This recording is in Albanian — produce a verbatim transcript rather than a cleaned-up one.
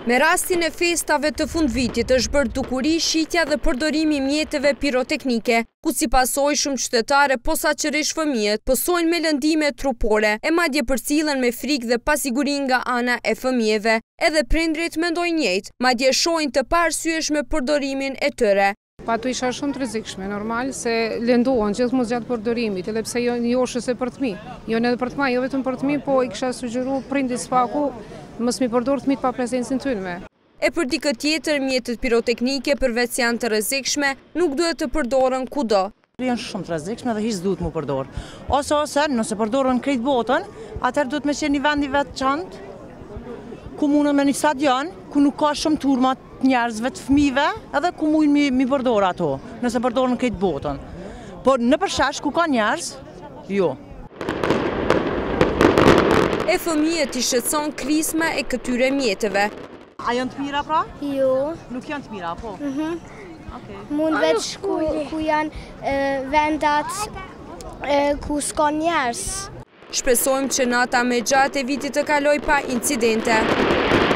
Me rastin e festave të fundvitit është bërë dukuri shitja dhe përdorimi i mjeteve piroteknike, ku si pasojë shumë qytetare posaçërisht fëmijët pësojnë me lëndime trupore e madje përcillen me frikë dhe pasiguri nga ana e fëmijëve. Edhe prindrit mendojnë njëjtë, madje shohin të paarsyeshme përdorimin e tyre. Patu isha shumë të rrezikshme, normal, se lëndohen gjithmonë gjatë përdorimit, edhe pse jo joshës e për të mi. Jo edhe për të ma, jo vetëm për të mi, po i kisha sugjeruar prindit s'paku mos mi përdor fëmijët pa prezencën tyre. E për dikë tjetër, mjetet piroteknike përveç se janë të rrezikshme, nuk duhet të përdoren kudo. Janë shumë të rrezikshme dhe hiç duhet mu përdor. Ose ose nëse përdoren krejt botën, atëherë duhet me qenë një vend i veçantë, ku mundën me një stadion, ku nuk ka shumë turma të njerëzve të fëmijëve, edhe ku mundin mi, mi përdor ato, nëse përdoren krejt botën. Por në përshesh ku ka njerëz, jo. E fëmijët i shqetëson krisma e këtyre mjeteve. A janë të mira pra? Jo. Nuk janë të mira, po? Mhm. Okay. Mund veç ku, ku janë e, vendat e, ku s'ka njerëz. Shpresojmë që nata me gjatë e vitit të kaloj pa incidente.